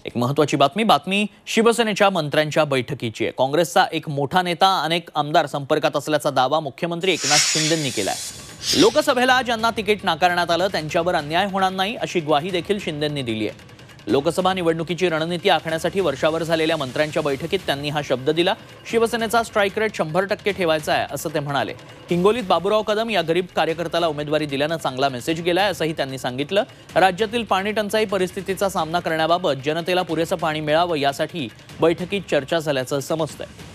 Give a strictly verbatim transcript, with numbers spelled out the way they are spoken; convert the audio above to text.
एक महत्त्वाची बातमी बातमी शिवसेनेच्या मंत्र्यांच्या बैठकीची आहे। काँग्रेसचा एक मोठा नेता अनेक आमदार संपर्कात असल्याचा दावा मुख्यमंत्री एकनाथ शिंदेंनी केलाय। लोकसभेला ज्यांना तिकीट नाकारण्यात आलं त्यांच्यावर अन्याय होणार नाही अशी ग्वाही देखील शिंदेंनी दिली आहे। लोकसभा निवडणुकीची रणनीती आखण्यासाठी वर्षावर झालेल्या मंत्र्यांच्या बैठकीत त्यांनी हा शब्द दिला। शिवसेनेचा स्ट्राइक रेट शंभर टक्के ठेवायचा आहे असं ते म्हणाले। हिंगोलीत बाबूराव कदम या गरीब कार्यकर्त्याला उमेदवारी दिल्यानं चांगला मेसेज गेलाय असंही त्यांनी सांगितलं। राज्यातील पाणी टंचाई परिस्थितीचा सामना करण्याबाबत जनतेला पुरेसं पाणी मिळावं यासाठी बैठकीत चर्चा झाल्याचं समजतंय।